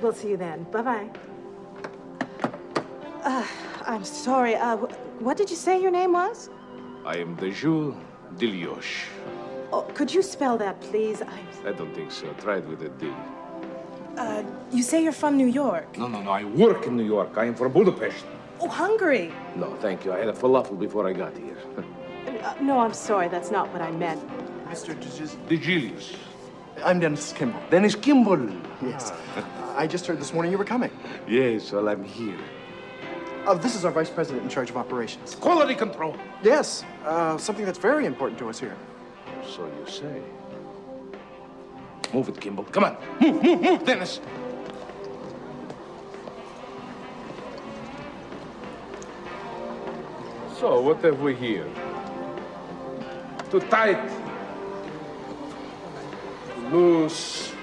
we'll see you then. Bye-bye. I'm sorry. What did you say your name was? I am Deszu. Oh, could you spell that, please? I don't think so. Try it with a D. You say you're from New York. No. I work in New York. I am from Budapest. Oh, Hungary. No, thank you. I had a falafel before I got here. No, I'm sorry. That's not what I meant. Mr. Djizlas. I'm Dennis Kimball. Dennis Kimball. Yes. I just heard this morning you were coming. Yes, well, I'm here. This is our vice president in charge of operations. Quality control. Yes, something that's very important to us here. So you say. Move it, Kimball. Come on. Move, Dennis. So, what have we here? Too tight. Loose.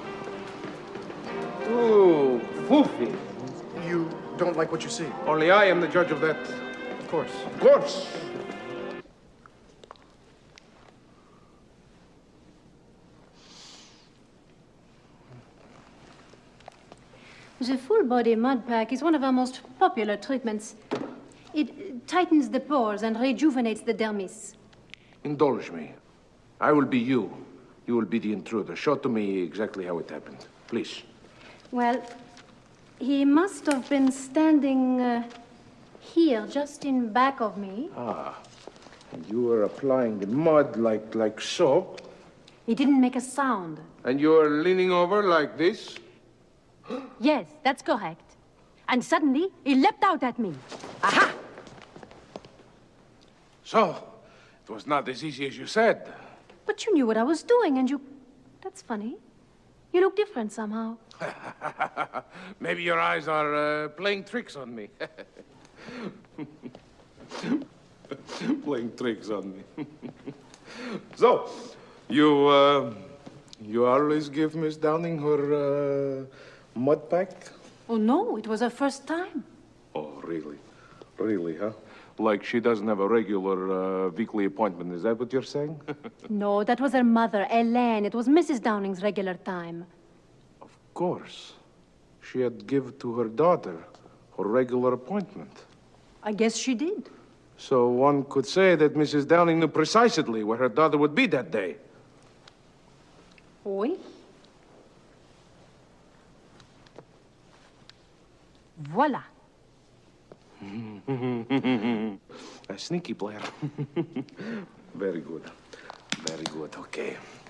Too foofy. You don't like what you see? Only I am the judge of that. Of course. Of course. The full-body mud pack is one of our most popular treatments. It tightens the pores and rejuvenates the dermis. Indulge me. I will be you. You will be the intruder. Show to me exactly how it happened. Please. Well, he must have been standing here, just in back of me. Ah. And you were applying the mud like so. He didn't make a sound. And you were leaning over like this? Yes, that's correct. And suddenly, he leapt out at me. Aha! So, it was not as easy as you said. But you knew what I was doing, and you... That's funny. You look different somehow. Maybe your eyes are playing tricks on me. Playing tricks on me. So, you always give Miss Downing her mud pack? Oh, no, it was her first time. Oh, really? Really, huh? Like she doesn't have a regular weekly appointment. Is that what you're saying? No, that was her mother, Elaine. It was Mrs. Downing's regular time. Of course. She had given to her daughter her regular appointment. I guess she did. So one could say that Mrs. Downing knew precisely where her daughter would be that day. Oui. Voilà. A sneaky player. Very good. Very good. Okay.